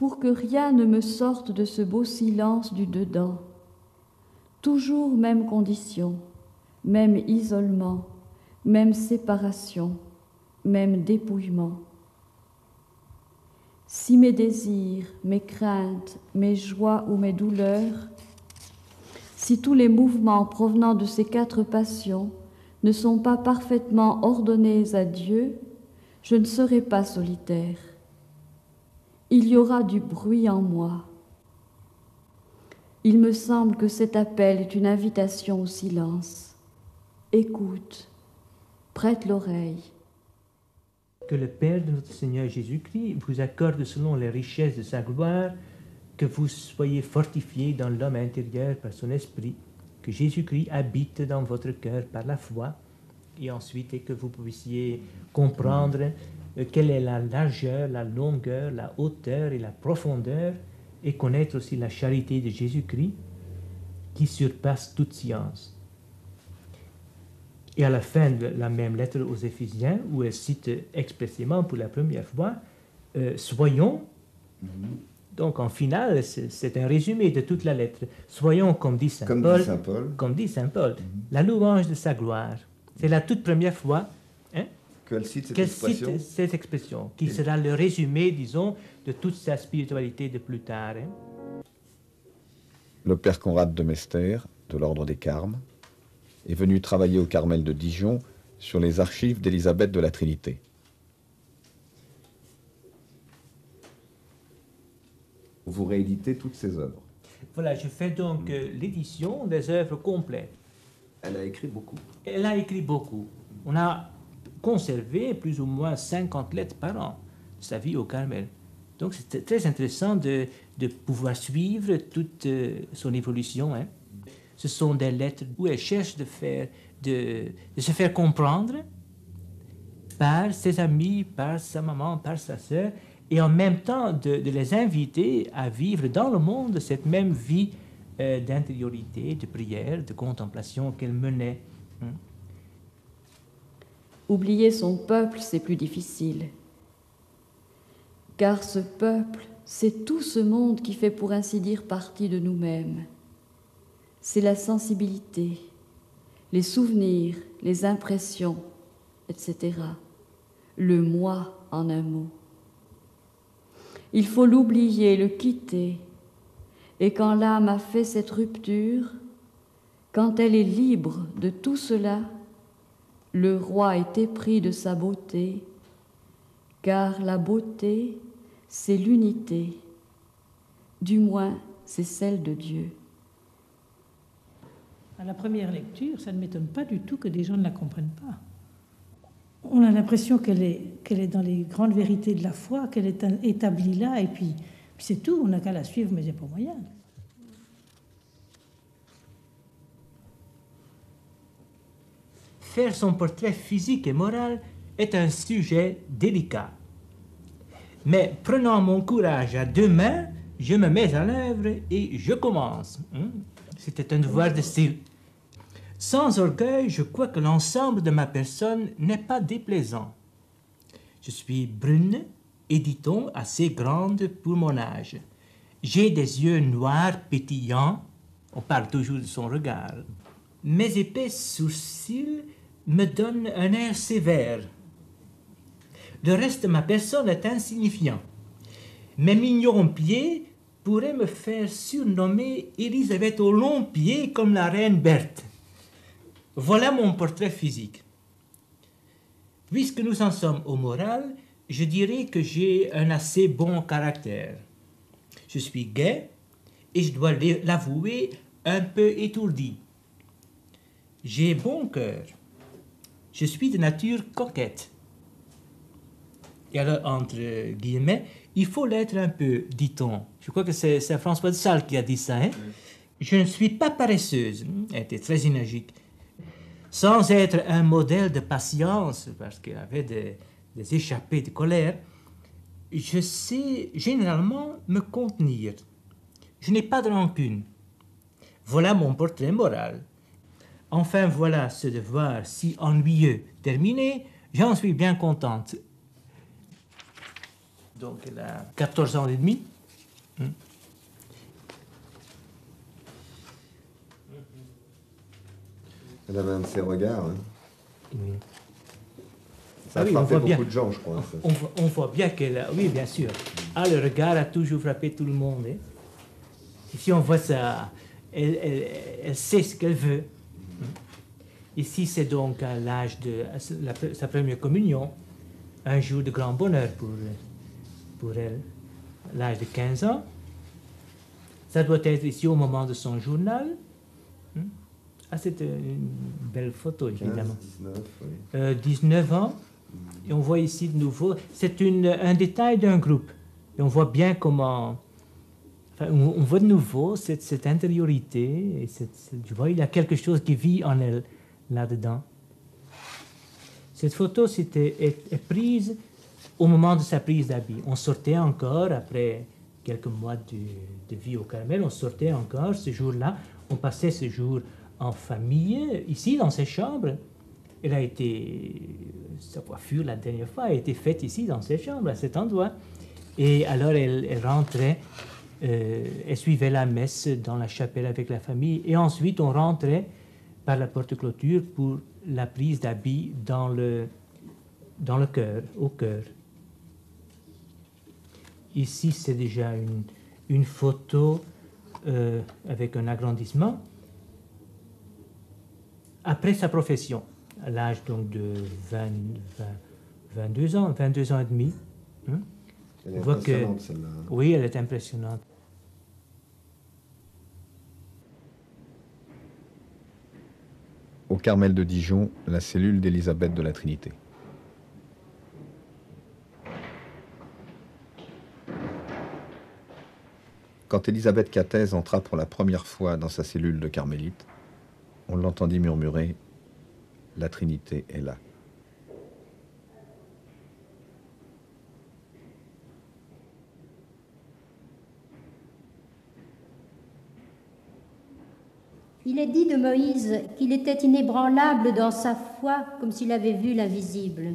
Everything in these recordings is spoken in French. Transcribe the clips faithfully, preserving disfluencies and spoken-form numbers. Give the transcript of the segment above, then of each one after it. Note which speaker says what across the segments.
Speaker 1: pour que rien ne me sorte de ce beau silence du dedans. Toujours même condition, même isolement, même séparation, même dépouillement. Si mes désirs, mes craintes, mes joies ou mes douleurs, si tous les mouvements provenant de ces quatre passions ne sont pas parfaitement ordonnés à Dieu, je ne serai pas solitaire. Il y aura du bruit en moi. Il me semble que cet appel est une invitation au silence. Écoute, prête l'oreille.
Speaker 2: Que le Père de notre Seigneur Jésus-Christ vous accorde selon les richesses de sa gloire, que vous soyez fortifiés dans l'homme intérieur par son esprit, que Jésus-Christ habite dans votre cœur par la foi, et ensuite et que vous puissiez comprendre euh, quelle est la largeur, la longueur, la hauteur et la profondeur, et connaître aussi la charité de Jésus-Christ qui surpasse toute science. Et à la fin de la même lettre aux Éphésiens, où elle cite expressément pour la première fois, euh, soyons, mm-hmm. donc en finale, c'est, c'est un résumé de toute la lettre, soyons, comme dit Saint
Speaker 3: comme
Speaker 2: Paul,
Speaker 3: dit Saint Paul,
Speaker 2: comme dit Saint Paul mm-hmm. la louange de sa gloire. C'est la toute première fois hein,
Speaker 3: qu'elle cite cette
Speaker 2: qu'elle
Speaker 3: expression,
Speaker 2: cite cette expression, qui
Speaker 3: Et...
Speaker 2: sera le résumé, disons, de toute sa spiritualité de plus tard. Hein.
Speaker 4: Le père Conrad de Mester, de l'ordre des Carmes, est venu travailler au Carmel de Dijon sur les archives d'Élisabeth de la Trinité.
Speaker 3: Vous rééditez toutes ses œuvres.
Speaker 2: Voilà, je fais donc euh, l'édition des œuvres complètes.
Speaker 3: Elle a écrit beaucoup.
Speaker 2: Elle a écrit beaucoup. On a conservé plus ou moins cinquante lettres par an de sa vie au Carmel. Donc c'est très intéressant de, de pouvoir suivre toute euh, son évolution. Hein. Ce sont des lettres où elle cherche de, faire, de, de se faire comprendre par ses amis, par sa maman, par sa sœur, et en même temps de, de les inviter à vivre dans le monde cette même vie euh, d'intériorité, de prière, de contemplation qu'elle menait. Hein.
Speaker 1: Oublier son peuple, c'est plus difficile. Car ce peuple, c'est tout ce monde qui fait pour ainsi dire partie de nous-mêmes. C'est la sensibilité, les souvenirs, les impressions, et cetera. Le moi en un mot. Il faut l'oublier, le quitter. Et quand l'âme a fait cette rupture, quand elle est libre de tout cela, le roi est épris de sa beauté, car la beauté, c'est l'unité. Du moins, c'est celle de Dieu.
Speaker 5: À la première lecture, ça ne m'étonne pas du tout que des gens ne la comprennent pas. On a l'impression qu'elle est, qu'elle est dans les grandes vérités de la foi, qu'elle est établie là, et puis, puis c'est tout, on n'a qu'à la suivre, mais il n'y a pas moyen.
Speaker 2: Faire son portrait physique et moral est un sujet délicat. Mais prenant mon courage à deux mains, je me mets à l'œuvre et je commence. C'était un devoir de style. Sans orgueil, je crois que l'ensemble de ma personne n'est pas déplaisant. Je suis brune et, dit-on, assez grande pour mon âge. J'ai des yeux noirs pétillants, on parle toujours de son regard. Mes épais sourcils me donnent un air sévère. Le reste de ma personne est insignifiant. Mes mignons pieds pourraient me faire surnommer Élisabeth aux longs pieds comme la reine Berthe. Voilà mon portrait physique. Puisque nous en sommes au moral, je dirais que j'ai un assez bon caractère. Je suis gai et je dois l'avouer un peu étourdi. J'ai bon cœur. Je suis de nature coquette. Et alors, entre guillemets, il faut l'être un peu, dit-on. Je crois que c'est, c'est François de Sales qui a dit ça. Hein? Oui. Je ne suis pas paresseuse. Elle était très énergique. Sans être un modèle de patience, parce qu'elle avait des, des échappées de colère, je sais généralement me contenir. Je n'ai pas de rancune. Voilà mon portrait moral. Enfin, voilà ce devoir si ennuyeux terminé. J'en suis bien contente. Donc, elle a quatorze ans et demi. Hein?
Speaker 3: Elle avait un de ses regards. Hein.
Speaker 2: Oui.
Speaker 3: Ça a
Speaker 2: Ah oui, on
Speaker 3: frappé
Speaker 2: voit
Speaker 3: beaucoup
Speaker 2: bien.
Speaker 3: de gens, je crois. ça.
Speaker 2: On, vo- on voit bien qu'elle a... Oui, bien sûr. Ah, le regard a toujours frappé tout le monde. Hein. Ici, on voit ça. Elle, elle, elle sait ce qu'elle veut. Ici, c'est donc à l'âge de la- sa première communion, un jour de grand bonheur pour, pour elle, à l'âge de quinze ans. Ça doit être ici au moment de son journal. Hmm? Ah, c'est une belle photo, évidemment.
Speaker 3: quinze, dix-neuf, oui.
Speaker 2: Euh, dix-neuf ans, et on voit ici de nouveau, c'est une- un détail d'un groupe. Et on voit bien comment, enfin, on, on voit de nouveau cette, cette intériorité, et cette, cette- tu vois, il y a quelque chose qui vit en elle, là-dedans. Cette photo c'était, est, est prise au moment de sa prise d'habit. On sortait encore, après quelques mois de, de vie au Carmel, on sortait encore ce jour-là, on passait ce jour en famille, ici, dans ses chambres. Elle a été, sa coiffure, la dernière fois, a été faite ici, dans ses chambres, à cet endroit. Et alors, elle, elle rentrait, euh, elle suivait la messe dans la chapelle avec la famille, et ensuite, on rentrait par la porte-clôture pour la prise d'habit dans le, dans le chœur, au chœur. Ici, c'est déjà une, une photo euh, avec un agrandissement. Après sa profession, à l'âge donc de vingt, vingt, vingt-deux ans, vingt-deux ans et demi. Hein?
Speaker 3: Elle est
Speaker 2: On voit que-
Speaker 3: impressionnante, celle-là.
Speaker 2: Oui, elle est impressionnante.
Speaker 4: Au Carmel de Dijon, la cellule d'Élisabeth de la Trinité. Quand Élisabeth Cathèse entra pour la première fois dans sa cellule de carmélite, on l'entendit murmurer « La Trinité est là ».
Speaker 6: Il est dit de Moïse qu'il était inébranlable dans sa foi comme s'il avait vu l'invisible.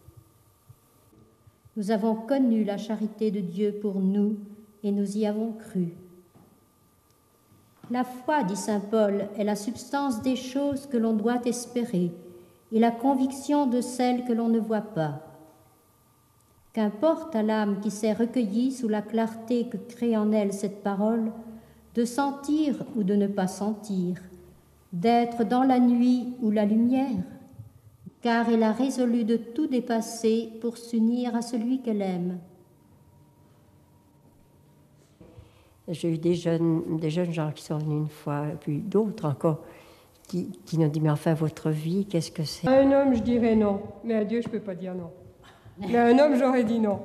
Speaker 6: Nous avons connu la charité de Dieu pour nous et nous y avons cru. La foi, dit saint Paul, est la substance des choses que l'on doit espérer et la conviction de celles que l'on ne voit pas. Qu'importe à l'âme qui s'est recueillie sous la clarté que crée en elle cette parole, de sentir ou de ne pas sentir, d'être dans la nuit ou la lumière, car elle a résolu de tout dépasser pour s'unir à celui qu'elle aime.
Speaker 7: J'ai eu des jeunes, des jeunes gens qui sont venus une fois, puis d'autres encore, qui, qui nous ont dit, mais enfin, votre vie, qu'est-ce que c'est?
Speaker 8: À un homme, je dirais non, mais à Dieu, je ne peux pas dire non. Mais à un homme, j'aurais dit non.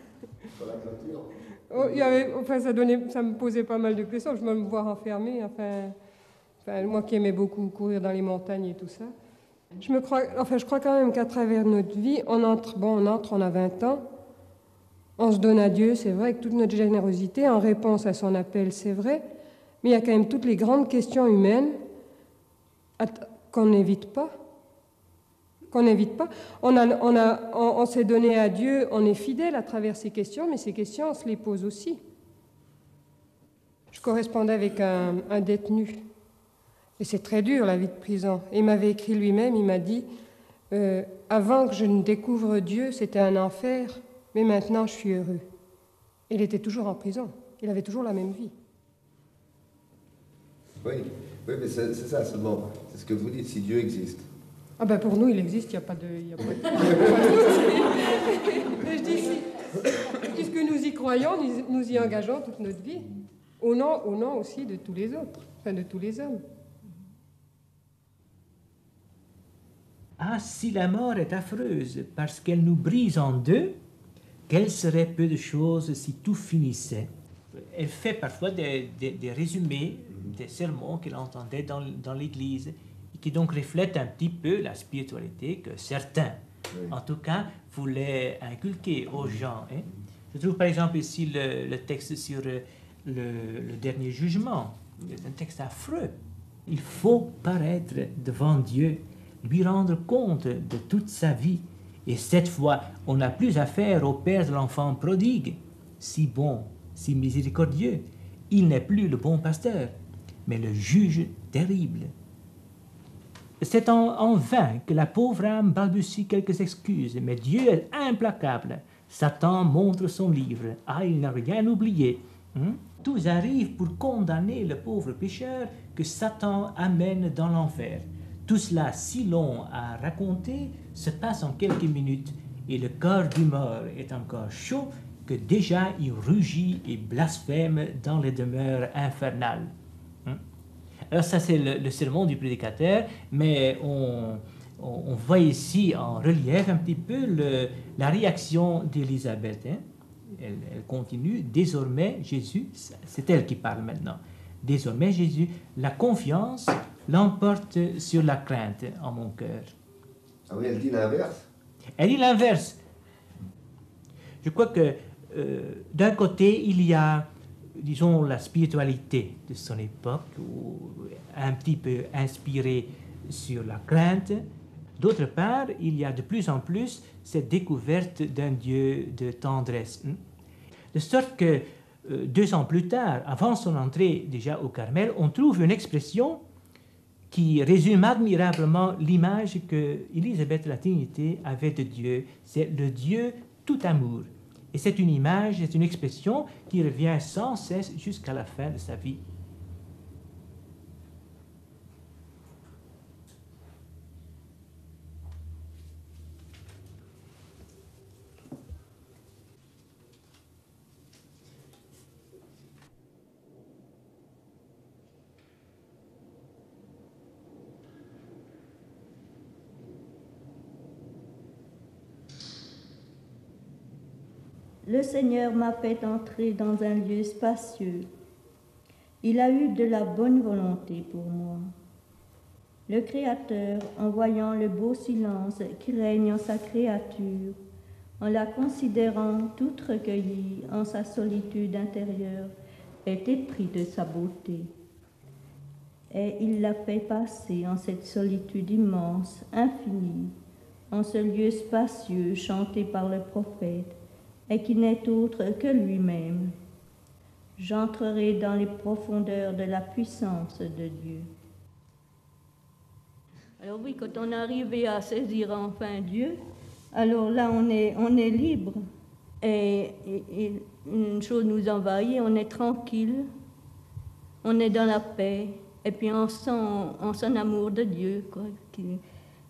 Speaker 8: Oh, il y avait, enfin, ça, donnait, ça me posait pas mal de questions. Je me voir enfermée. Enfin, enfin, moi qui aimais beaucoup courir dans les montagnes et tout ça. Je, me crois, enfin, je crois quand même qu'à travers notre vie, on entre, bon, on entre, on a vingt ans, on se donne à Dieu, c'est vrai, avec toute notre générosité, en réponse à son appel, c'est vrai, mais il y a quand même toutes les grandes questions humaines qu'on n'évite pas. Qu'on n'évite pas. On, a, on, a, on, on s'est donné à Dieu, on est fidèle à travers ces questions, mais ces questions, on se les pose aussi. Je correspondais avec un, un détenu, et c'est très dur, la vie de prison. Et il m'avait écrit lui-même, il m'a dit, euh, avant que je ne découvre Dieu, c'était un enfer, mais maintenant je suis heureux. Il était toujours en prison, il avait toujours la même vie.
Speaker 3: Oui, oui mais c'est, c'est ça seulement. C'est ce que vous dites, si Dieu existe.
Speaker 8: Ah ben pour nous, il existe, il n'y a pas de... Il y a pas de... Mais je dis, si, puisque nous y croyons, nous, nous y engageons toute notre vie, au nom, au nom aussi de tous les autres, enfin de tous les hommes.
Speaker 2: Ah, si la mort est affreuse parce qu'elle nous brise en deux, quel serait peu de choses si tout finissait? Elle fait parfois des, des, des résumés des sermons qu'elle entendait dans, dans l'Église, qui donc reflète un petit peu la spiritualité que certains, oui. en tout cas, voulaient inculquer aux gens. Hein. Je trouve par exemple ici le, le texte sur le, le dernier jugement. C'est un texte affreux. Il faut paraître devant Dieu, lui rendre compte de toute sa vie. Et cette fois, on n'a plus affaire au père de l'enfant prodigue, si bon, si miséricordieux. Il n'est plus le bon pasteur, mais le juge terrible. C'est en, en vain que la pauvre âme balbutie quelques excuses, mais Dieu est implacable. Satan montre son livre. Ah, il n'a rien oublié. Hein? Tout arrive pour condamner le pauvre pécheur que Satan amène dans l'enfer. Tout cela, si long à raconter, se passe en quelques minutes, et le corps du mort est encore chaud que déjà il rugit et blasphème dans les demeures infernales. Hein? Alors ça, c'est le, le sermon du prédicateur, mais on, on, on voit ici en relief un petit peu le, la réaction d'Élisabeth. Hein? Elle, elle continue, désormais Jésus, c'est elle qui parle maintenant, désormais Jésus, la confiance l'emporte sur la crainte en mon cœur.
Speaker 3: Ah oui, elle dit l'inverse.
Speaker 2: Elle dit l'inverse. Je crois que euh, d'un côté, il y a, disons, la spiritualité de son époque, ou un petit peu inspirée sur la crainte. D'autre part, il y a de plus en plus cette découverte d'un Dieu de tendresse. De sorte que euh, deux ans plus tard, avant son entrée déjà au Carmel, on trouve une expression qui résume admirablement l'image que Élisabeth la Trinité avait de Dieu. C'est le Dieu tout amour. Et c'est une image, c'est une expression qui revient sans cesse jusqu'à la fin de sa vie.
Speaker 9: Le Seigneur m'a fait entrer dans un lieu spacieux. Il a eu de la bonne volonté pour moi. Le Créateur, en voyant le beau silence qui règne en sa créature, en la considérant toute recueillie en sa solitude intérieure, est épris de sa beauté. Et il l'a fait passer en cette solitude immense, infinie, en ce lieu spacieux chanté par le prophète, et qui n'est autre que lui-même. J'entrerai dans les profondeurs de la puissance de Dieu. Alors oui, quand on est arrivé à saisir enfin Dieu, alors là on est, on est libre. Et, et, et une chose nous envahit, on est tranquille, on est dans la paix, et puis on sent, on sent l'amour de Dieu, quoi, qui,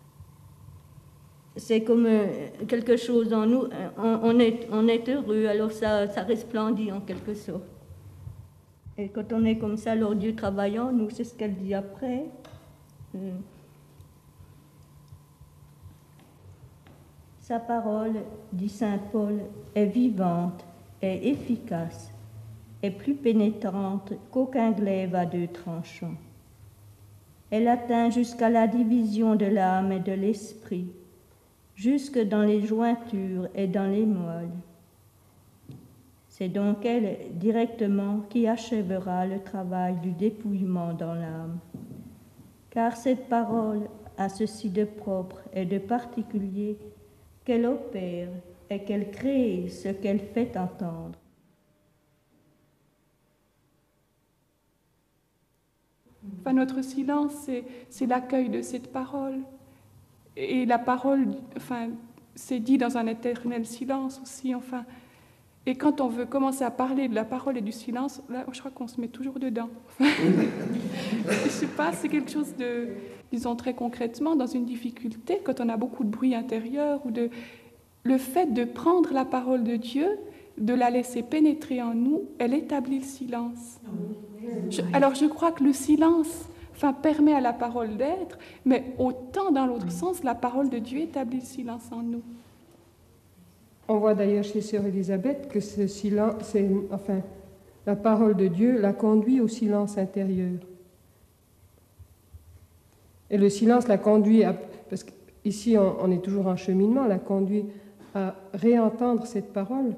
Speaker 9: c'est comme quelque chose en nous, on, on, est, on est heureux, alors ça, ça resplendit en quelque sorte. Et quand on est comme ça, alors Dieu travaille en nous, c'est ce qu'elle dit après. Sa parole, dit saint Paul, est vivante, est efficace, est plus pénétrante qu'aucun glaive à deux tranchants. Elle atteint jusqu'à la division de l'âme et de l'esprit, jusque dans les jointures et dans les moelles. C'est donc elle directement qui achèvera le travail du dépouillement dans l'âme. Car cette parole a ceci de propre et de particulier qu'elle opère et qu'elle crée ce qu'elle fait entendre.
Speaker 10: Enfin, notre silence, c'est, c'est l'accueil de cette parole. Et la parole, enfin, c'est dit dans un éternel silence aussi, enfin. Et quand on veut commencer à parler de la parole et du silence, là, je crois qu'on se met toujours dedans. Enfin, je sais pas, c'est quelque chose de, disons très concrètement, dans une difficulté, quand on a beaucoup de bruit intérieur, ou de, le fait de prendre la parole de Dieu, de la laisser pénétrer en nous, elle établit le silence. Je, alors je crois que le silence, enfin, permet à la parole d'être, mais autant dans l'autre sens, la parole de Dieu établit le silence en nous.
Speaker 8: On voit d'ailleurs chez sœur Élisabeth que ce silence, c'est, enfin, la parole de Dieu la conduit au silence intérieur. Et le silence la conduit, à, parce qu'ici on, on est toujours en cheminement, la conduit à réentendre cette parole.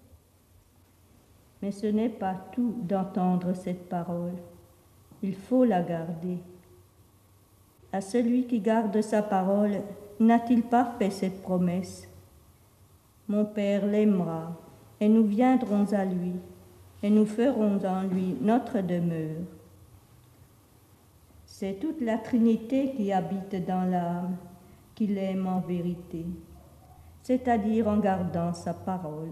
Speaker 9: Mais ce n'est pas tout d'entendre cette parole. Il faut la garder. À celui qui garde sa parole, n'a-t-il pas fait cette promesse ? Mon Père l'aimera, et nous viendrons à lui. et nous ferons en lui notre demeure. C'est toute la Trinité qui habite dans l'âme, qui l'aime en vérité, c'est-à-dire en gardant sa parole.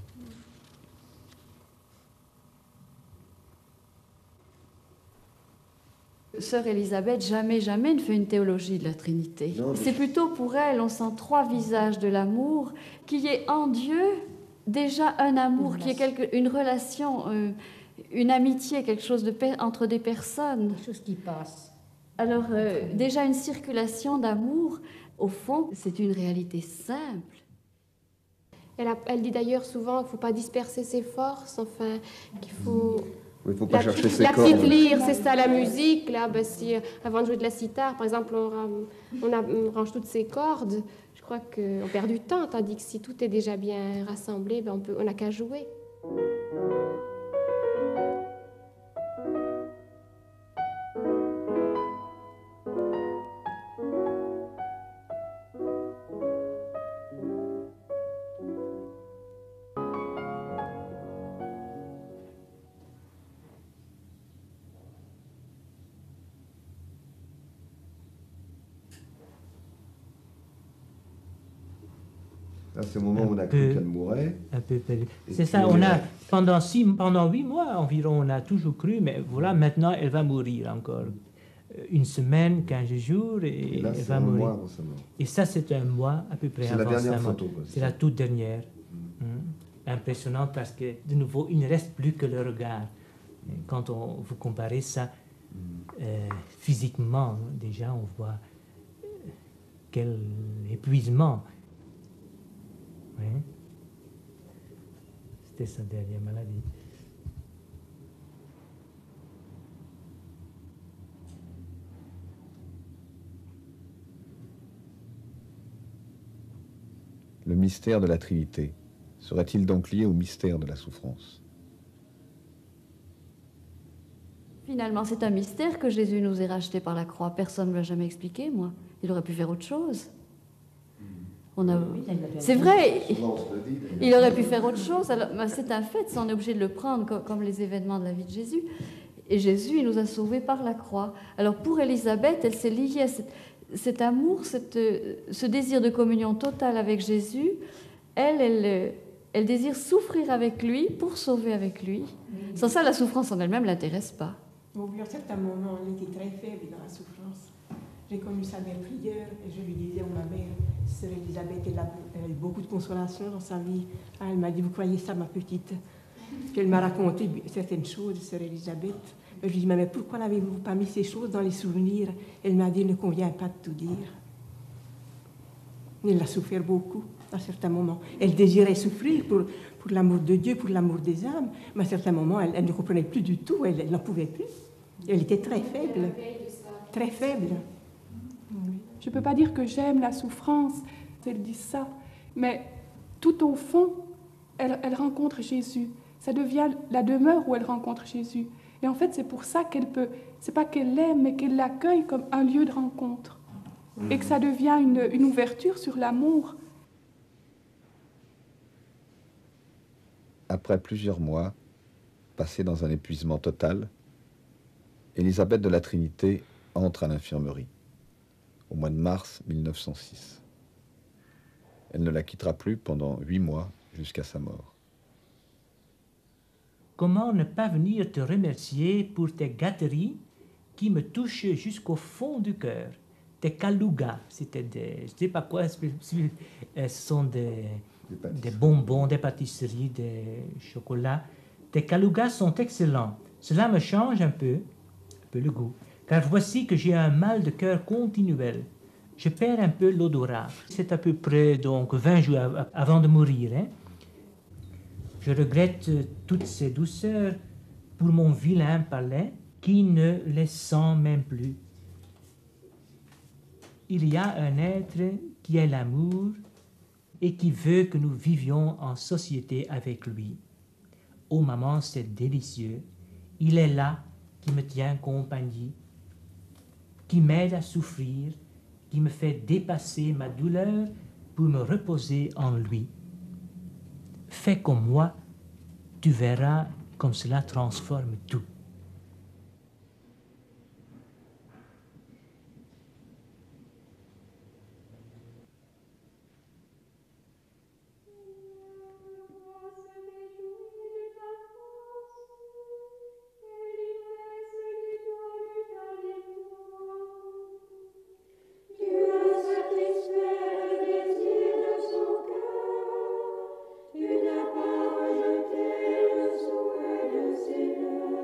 Speaker 1: Sœur Élisabeth, jamais, jamais ne fait une théologie de la Trinité.
Speaker 3: Non, mais-
Speaker 1: C'est plutôt pour elle, on sent trois visages de l'amour, qu'il y ait en Dieu déjà un amour, qu'il y ait quelque, une relation, euh, une amitié, quelque chose de per- entre des personnes.
Speaker 6: Quelque chose qui passe.
Speaker 1: Alors, euh, déjà une circulation d'amour, au fond, c'est une réalité simple.
Speaker 11: Elle, a- elle dit d'ailleurs souvent qu'il ne faut pas disperser ses forces, enfin, qu'il faut...
Speaker 3: Il ne faut pas
Speaker 11: la,
Speaker 3: chercher ses
Speaker 11: la
Speaker 3: cordes.
Speaker 11: petite lyre, c'est ça la musique. Là, ben, si, euh, avant de jouer de la sitar, par exemple, on, ram- on, a- on range toutes ses cordes, je crois qu'on perd du temps, tandis que si tout est déjà bien rassemblé, ben, on peut- on n'a qu'à jouer.
Speaker 3: Là, c'est le moment où on a
Speaker 2: Un
Speaker 3: cru
Speaker 2: peu-
Speaker 3: qu'elle mourrait.
Speaker 2: Un peu perdu.
Speaker 3: Et
Speaker 2: C'est
Speaker 3: puis
Speaker 2: ça,
Speaker 3: on
Speaker 2: on
Speaker 3: est-
Speaker 2: a, pendant, six, pendant huit mois environ, on a toujours cru, mais voilà, maintenant, elle va mourir encore. Euh, Une semaine, quinze jours, et,
Speaker 3: Et là,
Speaker 2: elle
Speaker 3: c'est
Speaker 2: va
Speaker 3: un
Speaker 2: mourir.
Speaker 3: mois avant sa mort.
Speaker 2: Et ça, c'est un mois à peu près
Speaker 3: C'est
Speaker 2: avant
Speaker 3: la dernière
Speaker 2: sa mort.
Speaker 3: photo, quoi, c'est
Speaker 2: C'est
Speaker 3: ça.
Speaker 2: la toute dernière. Hmm. Impressionnant parce que, de nouveau, il ne reste plus que le regard. Et quand on, vous comparez ça euh, physiquement, déjà, on voit euh, quel épuisement. Oui. C'était sa dernière maladie.
Speaker 4: Le mystère de la Trinité serait-il donc lié au mystère de la souffrance?
Speaker 1: Finalement, c'est un mystère que Jésus nous ait racheté par la croix. Personne ne me l'a jamais expliqué, moi. Il aurait pu faire autre chose. On a... C'est vrai,
Speaker 3: Souvent, on se le dit, d'ailleurs.
Speaker 1: il aurait pu faire autre chose. Alors, ben, c'est un fait, ça, on est obligé de le prendre co- comme les événements de la vie de Jésus. Et Jésus, il nous a sauvés par la croix. Alors pour Élisabeth, elle s'est liée à cette- cet amour, cette, euh, ce désir de communion totale avec Jésus. Elle, elle, euh, elle désire souffrir avec lui pour sauver avec lui. Sans ça, la souffrance en elle-même ne l'intéresse pas.
Speaker 12: Au à certains moments, elle était très faible dans la souffrance. J'ai connu sa mère prière et je lui disais, oh ma mère, sœur Elisabeth, elle a, elle a eu beaucoup de consolation dans sa vie. Ah, elle m'a dit, vous croyez ça, ma petite? Puis elle m'a raconté certaines choses, sœur Elisabeth. Je lui dis, mais pourquoi n'avez-vous pas mis ces choses dans les souvenirs? Elle m'a dit, il ne convient pas de tout dire. Elle a souffert beaucoup à certains moments. Elle désirait souffrir pour, pour l'amour de Dieu, pour l'amour des âmes, mais à certains moments, elle, elle ne comprenait plus du tout, elle, elle n'en pouvait plus. Elle était très faible, très faible.
Speaker 10: Je ne peux pas dire que j'aime la souffrance, elle dit ça, mais tout au fond, elle, elle rencontre Jésus. Ça devient la demeure où elle rencontre Jésus. Et en fait, c'est pour ça qu'elle peut, c'est pas qu'elle l'aime, mais qu'elle l'accueille comme un lieu de rencontre. Et que ça devient une, une ouverture sur l'amour.
Speaker 4: Après plusieurs mois, passés dans un épuisement total, Élisabeth de la Trinité entre à l'infirmerie, au mois de mars mille neuf cent six. Elle ne la quittera plus pendant huit mois jusqu'à sa mort.
Speaker 2: Comment ne pas venir te remercier pour tes gâteries qui me touchent jusqu'au fond du cœur? Tes calougas, c'était des, je ne sais pas quoi, ce sont des, des bonbons, des pâtisseries, des chocolats. Tes calougas sont excellents. Cela me change un peu, un peu le goût, car voici que j'ai un mal de cœur continuel. Je perds un peu l'odorat. C'est à peu près donc vingt jours av- avant de mourir. Hein. Je regrette toutes ces douceurs pour mon vilain palais qui ne les sent même plus. Il y a un être qui est l'amour et qui veut que nous vivions en société avec lui. Oh maman, c'est délicieux. Il est là qui me tient compagnie, qui m'aide à souffrir, qui me fait dépasser ma douleur pour me reposer en lui. Fais comme moi, tu verras comme cela transforme tout.